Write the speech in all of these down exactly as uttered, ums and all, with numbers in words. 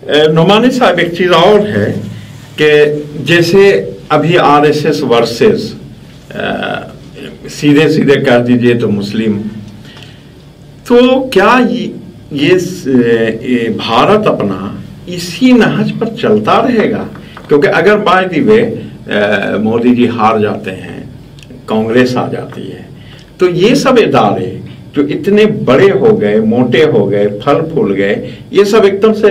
नुमानी साहब, एक चीज़ और है कि जैसे अभी आरएसएस वर्सेस सीधे सीधे कह दीजिए तो मुस्लिम, तो क्या ये, ये भारत अपना इसी नहज पर चलता रहेगा? क्योंकि अगर बाय दी वे मोदी जी हार जाते हैं, कांग्रेस आ जाती है, तो ये सब इदारे जो इतने बड़े हो गए, मोटे हो गए, फल फूल गए, ये सब एकदम से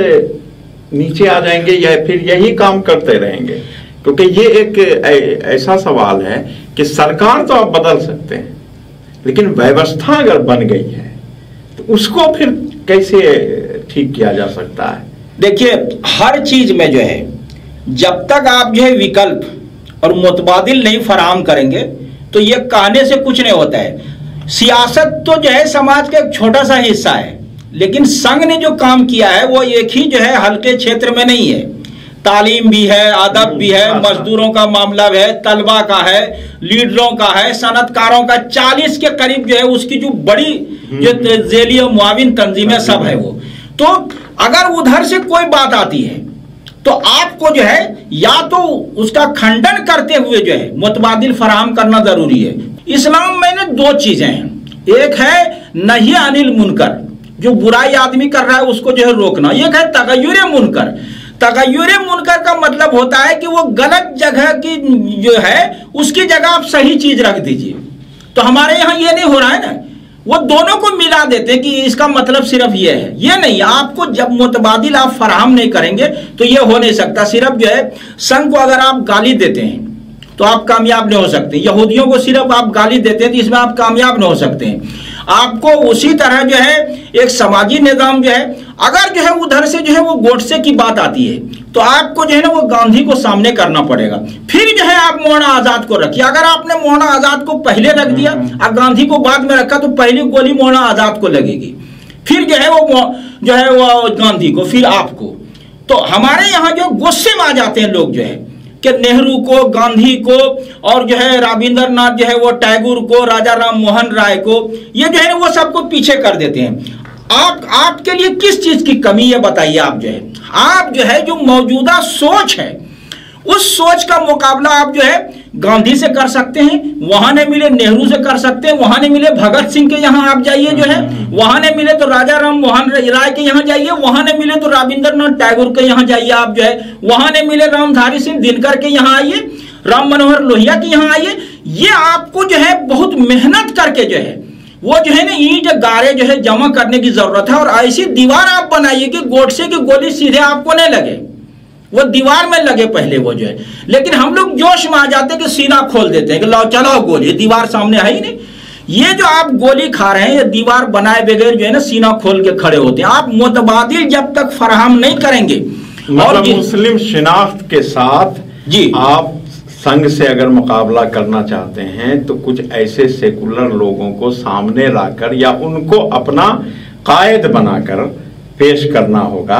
नीचे आ जाएंगे या फिर यही काम करते रहेंगे? क्योंकि ये एक ऐसा सवाल है कि सरकार तो आप बदल सकते हैं, लेकिन व्यवस्था अगर बन गई है तो उसको फिर कैसे ठीक किया जा सकता है? देखिए, हर चीज में जो है जब तक आप जो है विकल्प और मुतबादिल नहीं फराहम करेंगे तो ये कहने से कुछ नहीं होता है। सियासत तो जो है समाज का एक छोटा सा हिस्सा है, लेकिन संघ ने जो काम किया है वो एक ही जो है हल्के क्षेत्र में नहीं है। तालीम भी है, अदब भी है, मजदूरों का मामला भी है, तलबा का है, लीडरों का है, सनतकारों का, चालीस के करीब जो है उसकी जो बड़ी जो जेली और मुआविन तंजीमें सब है वो। तो अगर उधर से कोई बात आती है तो आपको जो है या तो उसका खंडन करते हुए जो है मुतबादिल फराहम करना जरूरी है। इस्लाम में ना दो चीजें हैं, एक है नही अनिल मुनकर, जो बुराई आदमी कर रहा है उसको जो है रोकना, एक है तगय्युर मुनकर। तगय्युर मुनकर का मतलब होता है कि वो गलत जगह की जो है उसकी जगह आप सही चीज रख दीजिए। तो हमारे यहाँ ये नहीं हो रहा है ना, वो दोनों को मिला देते हैं कि इसका मतलब सिर्फ ये है, ये नहीं। आपको जब मुतबादिल आप फराहम नहीं करेंगे तो ये हो नहीं सकता। सिर्फ जो है संघ को अगर आप गाली देते हैं तो आप कामयाब नहीं हो सकते, यहूदियों को सिर्फ आप गाली देते हैं तो इसमें आप कामयाब नहीं हो सकते हैं। आपको उसी तरह जो है एक समाजी निजाम जो है, अगर जो है उधर से जो है वो गोडसे की बात आती है तो आपको जो है ना वो गांधी को सामने करना पड़ेगा। फिर जो है आप मौलाना आजाद को रखिए। अगर आपने मौलाना आजाद को पहले रख दिया और गांधी को बाद में रखा तो पहली गोली मौलाना आजाद को लगेगी, फिर जो है वो जो है वो गांधी को, फिर आपको। तो हमारे यहाँ जो गुस्से में आ जाते हैं लोग जो है कि नेहरू को, गांधी को और जो है रविंद्रनाथ जो है वो टैगोर को, राजा राम मोहन राय को, ये जो है वो सबको पीछे कर देते हैं। आप आपके लिए किस चीज की कमी है बताइए? आप जो है आप जो है जो मौजूदा सोच है उस सोच का मुकाबला आप जो है गांधी से कर सकते हैं, वहां नहीं मिले नेहरू से कर सकते हैं, वहां नहीं मिले भगत सिंह के यहाँ आप जाइए जो है, वहां नहीं मिले तो राजा राम मोहन राय के यहाँ जाइए, वहां नहीं मिले तो रविंद्रनाथ टैगोर के यहाँ जाइए आप जो है, वहां नहीं मिले रामधारी सिंह दिनकर के यहाँ आइए, राम मनोहर लोहिया के यहाँ आइए। ये आपको जो है बहुत मेहनत करके जो है वो जो है ना ईंट गारे जो है जमा करने की जरूरत है, और ऐसी दीवार आप बनाइए कि गोडसे की गोली सीधे आपको नहीं लगे, वो दीवार में लगे पहले वो जो है। लेकिन हम लोग जोश में आ जाते हैं कि सीना खोल देते हैं कि लो चलो गोली, दीवार सामने है ही नहीं। ये जो आप गोली खा रहे हैं ये दीवार बनाए बगैर जो है ना सीना खोल के खड़े होते हैं। आप मुतबादिल जब तक फराहम नहीं करेंगे, मतलब और मुस्लिम शिनाख्त के साथ जी आप संघ से अगर मुकाबला करना चाहते हैं तो कुछ ऐसे सेकुलर लोगों को सामने लाकर या उनको अपना कायद बनाकर पेश करना होगा।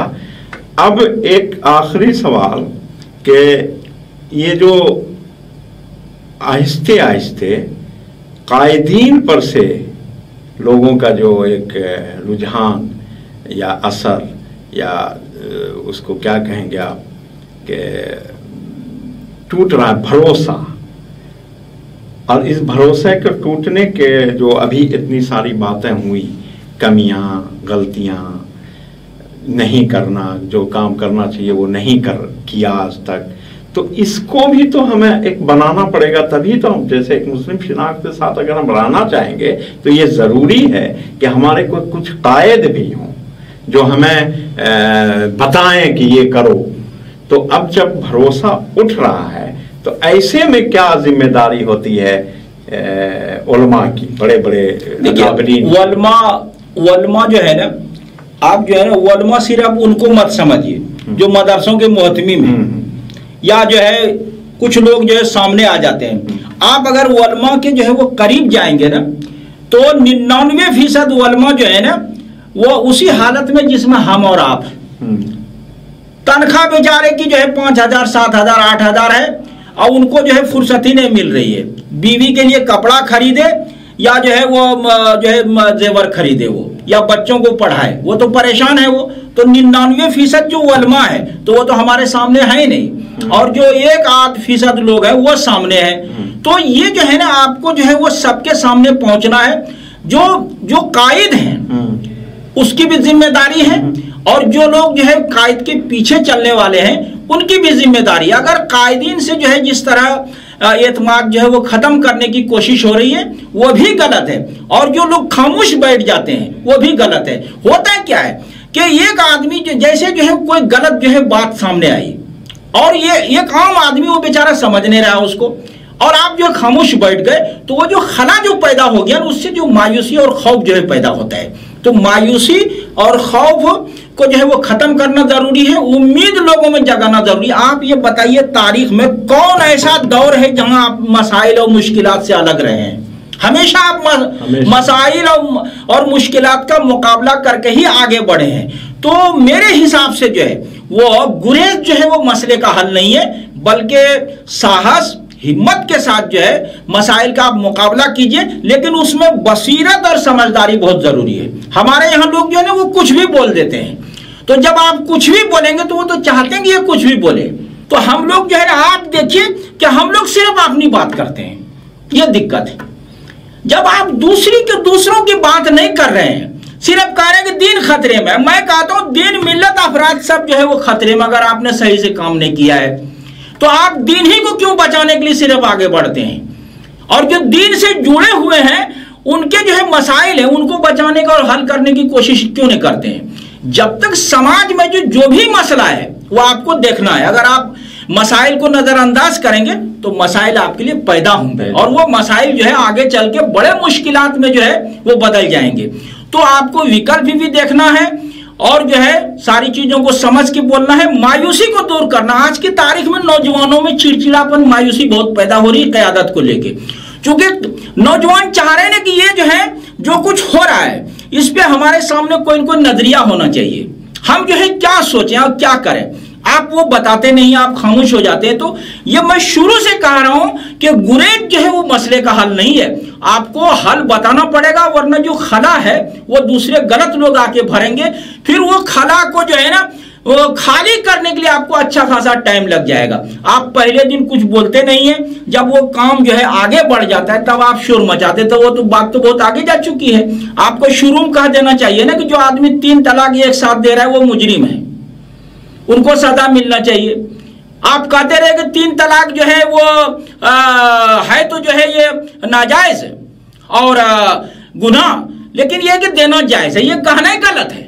अब एक आखिरी सवाल कि ये जो आहिस्ते आहिस्ते कायदीन पर से लोगों का जो एक रुझान या असर या उसको क्या कहेंगे आप कि टूट रहा है भरोसा, और इस भरोसे के टूटने के जो अभी इतनी सारी बातें हुई, कमियां, गलतियां, नहीं करना, जो काम करना चाहिए वो नहीं कर किया आज तक, तो इसको भी तो हमें एक बनाना पड़ेगा। तभी तो हम जैसे एक मुस्लिम शिनाख्त के साथ अगर हम रहना चाहेंगे तो ये ज़रूरी है कि हमारे को कुछ कायद भी हों जो हमें बताएं कि ये करो। तो अब जब भरोसा उठ रहा है तो ऐसे में क्या जिम्मेदारी होती है उलमा की, बड़े बड़े वलमा वलमा जो है ना, आप जो है ना वलमा सिर्फ उनको मत समझिए जो मदरसों के मोहतमी में या जो है कुछ लोग जो है सामने आ जाते हैं। आप अगर वलमा के जो है वो करीब जाएंगे ना तो निन्यानवे फीसद वलमा जो है ना वो उसी हालत में जिसमें हम और आप, तनख्वाह बेचारे की जो है पांच हजार सात हजार आठ हजार है और उनको जो है फुर्सत ही नहीं मिल रही है। बीवी के लिए कपड़ा खरीदे या जो है वो जो है जेवर खरीदे वो, या बच्चों को पढ़ाए, वो तो परेशान है। वो तो निन्यानवे फीसद जो उलमा है तो वो तो हमारे सामने है ही नहीं, और जो एक आध फीसद लोग हैं वो सामने है। तो ये जो है ना आपको जो है वो सबके सामने पहुंचना है। जो जो कायद हैं उसकी भी जिम्मेदारी है, और जो लोग जो है कायद के पीछे चलने वाले हैं उनकी भी जिम्मेदारी। अगर कायदीन से जो है जिस तरह एतमाद जो है वो खत्म करने की कोशिश हो रही है वो भी गलत है, और जो लोग खामोश बैठ जाते हैं वो भी गलत है। होता क्या है कि एक आदमी जो जैसे जो है कोई गलत जो है बात सामने आई, और ये एक आम आदमी वो बेचारा समझ नहीं रहा उसको, और आप जो खामोश बैठ गए, तो वो जो खला जो पैदा हो गया ना उससे जो मायूसी और खौफ जो है पैदा होता है। तो मायूसी और खौफ को जो है वो खत्म करना जरूरी है, उम्मीद लोगों में जगाना जरूरी है। आप ये बताइए तारीख में कौन ऐसा दौर है जहां आप मसाइल और मुश्किलात से अलग रहे हैं? हमेशा आप मसाइल और, और मुश्किलात का मुकाबला करके ही आगे बढ़े हैं। तो मेरे हिसाब से जो है वो गुरेज जो है वो मसले का हल नहीं है, बल्कि साहस हिम्मत के साथ जो है मसाइल का आप मुकाबला कीजिए, लेकिन उसमें बसीरत और समझदारी बहुत जरूरी है। हमारे यहाँ लोग जो है ना वो कुछ भी बोल देते हैं, तो जब आप कुछ भी बोलेंगे तो वो तो चाहते हैं कि ये कुछ भी बोले। तो हम लोग जो है ना आप देखिए कि हम लोग सिर्फ अपनी बात करते हैं, ये दिक्कत है। जब आप दूसरी के दूसरों की बात नहीं कर रहे हैं, सिर्फ कह रहे हैं कि दीन खतरे में, मैं कहता हूं दीन मिल्लत अफराद सब जो है वो खतरे में, अगर आपने सही से काम नहीं किया है तो आप दीन ही को क्यों बचाने के लिए सिर्फ आगे बढ़ते हैं? और जो दीन से जुड़े हुए हैं उनके जो है मसाइल है उनको बचाने का और हल करने की कोशिश क्यों नहीं करते हैं? जब तक समाज में जो जो भी मसला है वो आपको देखना है। अगर आप मसाइल को नजरअंदाज करेंगे तो मसाइल आपके लिए पैदा होंगे, और वो मसाइल जो है आगे चल के बड़े मुश्किलात में जो है वो बदल जाएंगे। तो आपको विकल्प भी देखना है, और जो है सारी चीजों को समझ के बोलना है, मायूसी को दूर करना। आज की तारीख में नौजवानों में चिड़चिड़ापन, मायूसी बहुत पैदा हो रही है क़यादत को लेके, क्योंकि नौजवान चाह रहे हैं कि ये जो है जो कुछ हो रहा है इस पे हमारे सामने कोई न कोई नजरिया होना चाहिए, हम जो है क्या सोचें और क्या करें। आप वो बताते नहीं, आप खामोश हो जाते हैं। तो ये मैं शुरू से कह रहा हूं कि गुरेज जो है वो मसले का हल नहीं है, आपको हल बताना पड़ेगा, वरना जो खला है वो दूसरे गलत लोग आके भरेंगे, फिर वो खला को जो है ना वो खाली करने के लिए आपको अच्छा खासा टाइम लग जाएगा। आप पहले दिन कुछ बोलते नहीं है, जब वो काम जो है आगे बढ़ जाता है तब आप शोर मचाते, तो वो तो बात तो बहुत आगे जा चुकी है। आपको शुरू में कह देना चाहिए ना कि जो आदमी तीन तलाक एक साथ दे रहा है वो मुजरिम है, उनको सजा मिलना चाहिए। आप कहते रहे कि तीन तलाक जो है वो आ, है तो जो है ये नाजायज है और गुनाह, लेकिन ये कि देना जायज है, ये कहना ही गलत है।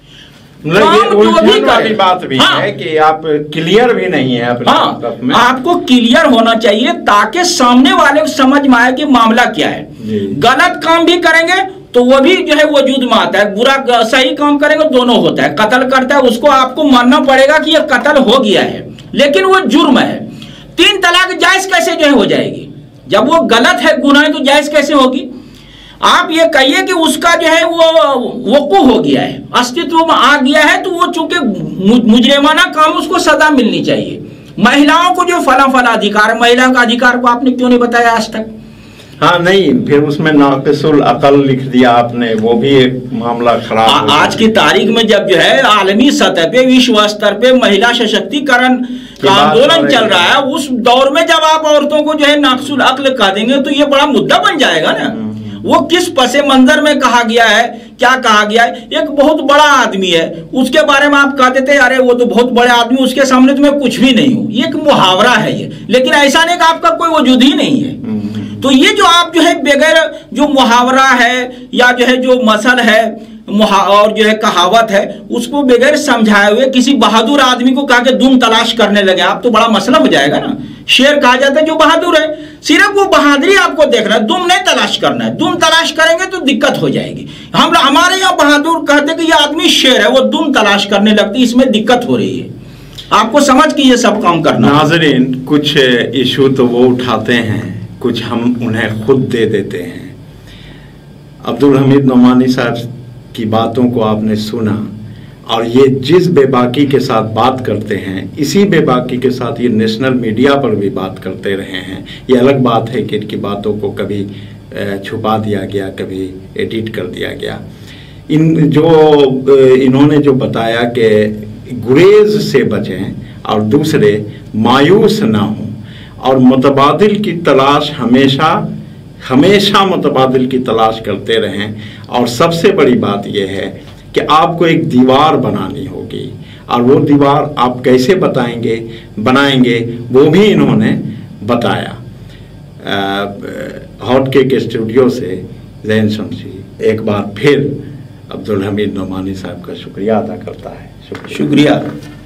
उलझन वाली बात भी हाँ, है कि आप क्लियर भी नहीं है अपने हाँ, में। आपको क्लियर होना चाहिए ताकि सामने वाले को समझ में आए कि मामला क्या है। गलत काम भी करेंगे तो वो भी जो है वजूद में आता है, बुरा सही काम करेंगे दोनों होता है। कत्ल करता है उसको आपको मानना पड़ेगा कि ये कत्ल हो गया है, लेकिन वो जुर्म है। तीन तलाक जायज कैसे जो है हो जाएगी? जब वो गलत है, गुनाह है, तो जायज कैसे होगी? आप ये कहिए कि उसका जो है वो वकूफ हो गया है, अस्तित्व में आ गया है, तो वो चूंकि मुजरिमाना काम उसको सजा मिलनी चाहिए। महिलाओं को जो फला फला अधिकार, महिला का अधिकार को आपने क्यों नहीं बताया आज तक? हाँ नहीं, फिर उसमें नाक़िसुल अक़ल लिख दिया आपने, वो भी एक मामला खराब। आज की तारीख में जब जो है आलमी सतह पे, विश्व स्तर पे महिला सशक्तिकरण का आंदोलन चल रहा है, उस दौर में जब आप औरतों को जो है नाक़िसुल अक़ल कह देंगे तो ये बड़ा मुद्दा बन जाएगा ना। वो किस पसे मंजर में कहा गया है, क्या कहा गया है? एक बहुत बड़ा आदमी है, उसके बारे में आप कह देते अरे वो तो बहुत बड़े आदमी, उसके सामने तो मैं कुछ भी नहीं हूं। ये एक मुहावरा है ये, लेकिन ऐसा नहीं कि आपका कोई वजूद ही नहीं है। तो ये जो आप जो है बगैर जो मुहावरा है या जो है जो मसल है और जो है कहावत है, उसको बगैर समझाए हुए किसी बहादुर आदमी को कहा कि दुम तलाश करने लगे आप, तो बड़ा मसला हो जाएगा ना। शेर कहा जाता है जो बहादुर है, सिर्फ वो बहादुरी आपको देखना है, दुम नहीं तलाश करना है। दुम तलाश करेंगे तो दिक्कत हो जाएगी। हम हमारे यहाँ बहादुर कहते कि ये आदमी शेर है, वो दुम तलाश करने लगती, इसमें दिक्कत हो रही है। आपको समझ के ये सब काम करना। नाज़रीन, कुछ इशू तो वो उठाते हैं, कुछ हम उन्हें खुद दे देते हैं। अब्दुल हमीद नोमानी साहब की बातों को आपने सुना, और ये जिस बेबाकी के साथ बात करते हैं, इसी बेबाकी के साथ ये नेशनल मीडिया पर भी बात करते रहे हैं। ये अलग बात है कि इनकी बातों को कभी छुपा दिया गया, कभी एडिट कर दिया गया। इन जो इन्होंने जो बताया कि गुरेज से बचें और दूसरे मायूस ना हों और मुतबादिल की तलाश हमेशा हमेशा मुतबादिल की तलाश करते रहें। और सबसे बड़ी बात यह है कि आपको एक दीवार बनानी होगी, और वो दीवार आप कैसे बताएंगे बनाएंगे वो भी इन्होंने बताया। हॉट केक स्टूडियो से ज़ैन शमशी एक बार फिर अब्दुल हमीद नोमानी साहब का शुक्रिया अदा करता है। शुक्रिया, शुक्रिया।